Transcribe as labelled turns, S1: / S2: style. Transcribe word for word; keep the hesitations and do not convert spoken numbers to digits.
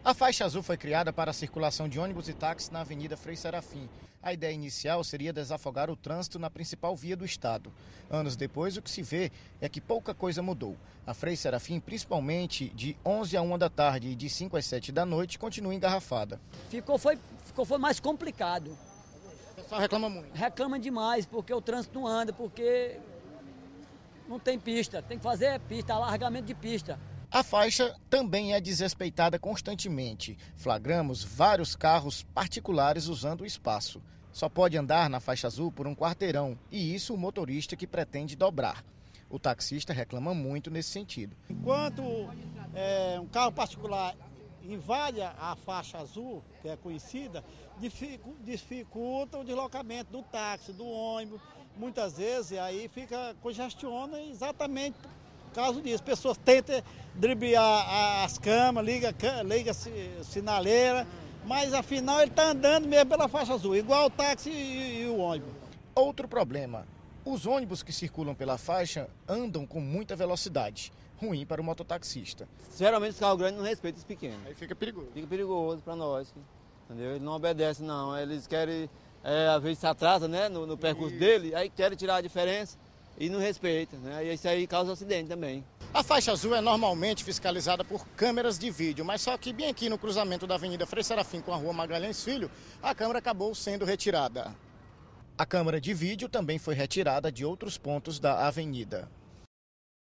S1: A faixa azul foi criada para a circulação de ônibus e táxis na Avenida Frei Serafim. A ideia inicial seria desafogar o trânsito na principal via do estado. Anos depois, o que se vê é que pouca coisa mudou. A Frei Serafim, principalmente de onze a uma da tarde e de cinco às sete da noite, continua engarrafada.
S2: Ficou foi, ficou foi mais complicado.
S1: O pessoal reclama muito.
S2: Reclama demais, porque o trânsito não anda, porque não tem pista. Tem que fazer pista, alargamento de pista.
S1: A faixa também é desrespeitada constantemente. Flagramos vários carros particulares usando o espaço. Só pode andar na faixa azul por um quarteirão, e isso o motorista que pretende dobrar. O taxista reclama muito nesse sentido.
S3: Enquanto é, um carro particular invade a faixa azul, que é conhecida, dificulta o deslocamento do táxi, do ônibus. Muitas vezes aí fica, congestiona exatamente por causa disso. Pessoas tentam driblar as câmeras, liga, liga sinaleira, mas afinal ele está andando mesmo pela faixa azul, igual o táxi e, e o ônibus.
S1: Outro problema, os ônibus que circulam pela faixa andam com muita velocidade, ruim para o mototaxista.
S4: Geralmente os carros grandes não respeitam os pequenos.
S1: Aí fica perigoso.
S4: Fica perigoso para nós, entendeu? Eles não obedecem não, eles querem, é, às vezes se atrasa, né, no, no percurso isso. dele, aí querem tirar a diferença e não respeitam, né? E isso aí causa acidente também.
S1: A faixa azul é normalmente fiscalizada por câmeras de vídeo, mas só que bem aqui no cruzamento da Avenida Frei Serafim com a Rua Magalhães Filho, a câmera acabou sendo retirada. A câmera de vídeo também foi retirada de outros pontos da avenida.